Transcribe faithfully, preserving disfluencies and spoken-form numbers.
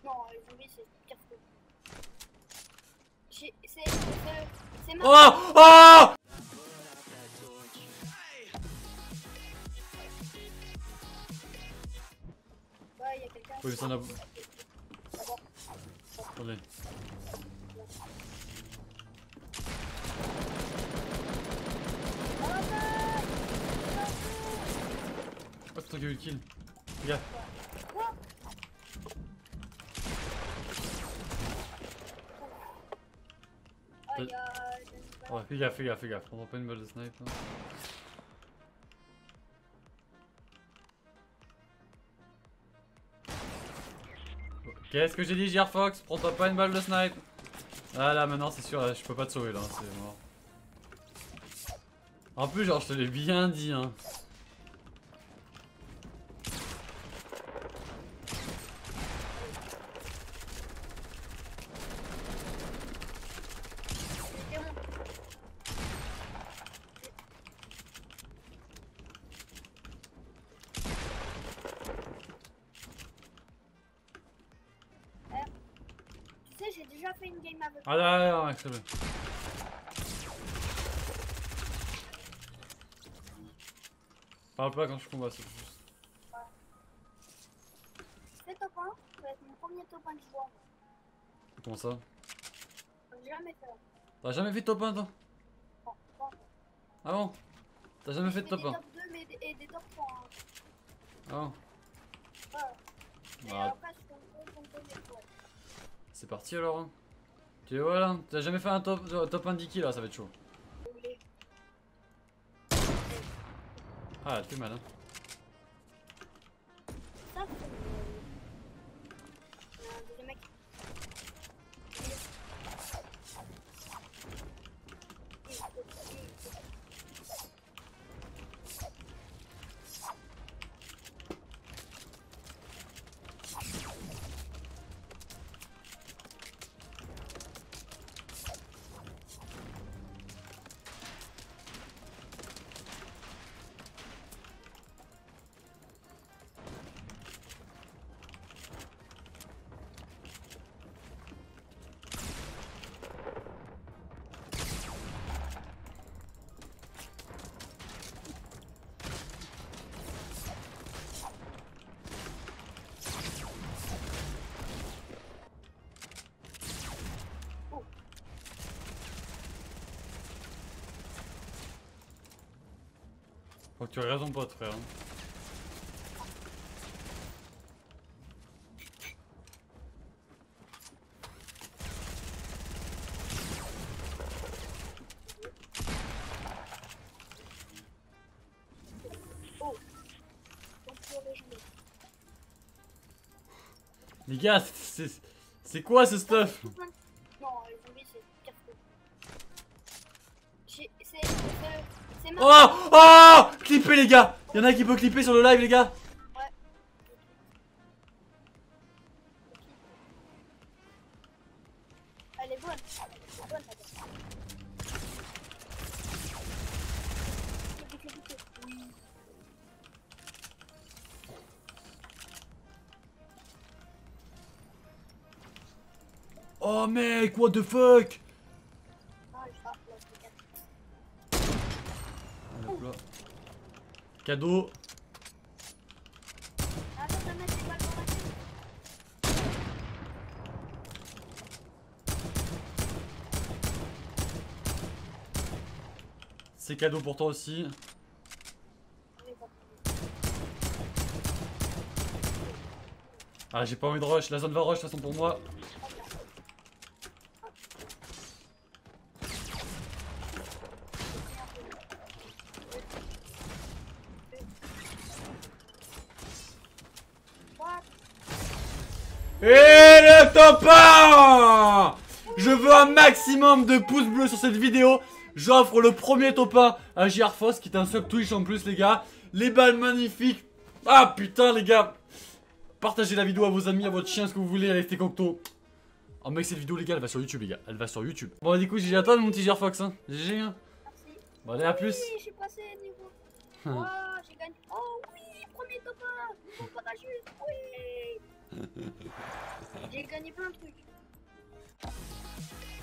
Non, les zombies c'est pire que. C'est. C'est. C'est ma. Oh oh Ouais, y'a quelqu'un. Oui, ça en a. D'abord. Attendez. Oh, c'est toi qui a eu le kill. Regarde. Oh, y'a. Ouais, fais gaffe, fais gaffe, fais gaffe. Prends pas une balle de snipe. Hein. Qu'est-ce que j'ai dit, Gearfox? Prends-toi pas une balle de snipe. Ah là, maintenant c'est sûr, là, je peux pas te sauver là, c'est mort. En plus, genre, je te l'ai bien dit, hein. Tu sais, j'ai déjà fait une game avec. Ah là, là, là, excellent. Parle pas quand je combats, c'est juste. C'est top un, ça va être mon premier top un que je vois. Comment ça? J'ai jamais fait. T'as jamais fait top un, toi? Non, pas encore. Ah bon? T'as jamais fait de J'ai top fait un? des top deux mais des- et des top trois. Hein. Ah bon? Ouais. Et Bah, après, je fais un peu comme des étoiles. c'est parti alors, hein. Tu vois là? T'as jamais fait un top, top un dix kills là, ça va être chaud. Ah, elle fait mal, hein. Ça, c'est un deuxième mec. Faut que tu aies raison, pote, frère. Hein. Oh. Donc, pour les jouer. Les gars, c'est c'est quoi ce stuff? Non, les zombies c'est pire que. J'ai. C'est. C'est. C'est ma. Oh oh clippez les gars. Y'en a qui peut clipper sur le live les gars. Ouais. Elle est bonne. Elle est bonne la bonne. Oui. Oh mec, what the fuck? Ah, je- ah, là, c'est quatre. Hop là. Cadeau. Attends, ça met des balles dans la tête. C'est cadeau pour toi aussi. Ah, j'ai pas envie de rush, la zone va rush de toute façon pour moi. Et le top un! Je veux un maximum de pouces bleus sur cette vidéo. J'offre le premier top un à Gearfox qui est un sub Twitch en plus les gars. Les balles magnifiques. Ah putain les gars. Partagez la vidéo à vos amis, à votre chien, ce que vous voulez, allez, c'était Cocteau. Oh mec, cette vidéo les gars, elle va sur YouTube les gars, elle va sur YouTube. Bon du coup, G G à toi mon petit Gearfox hein. G G hein. Merci. Bon allez, à plus. Oui, j'ai passé niveau. Oh, j'ai gagné. Oh oui, premier top un. Niveau parachute. Oui. J'ai gagné plein de trucs.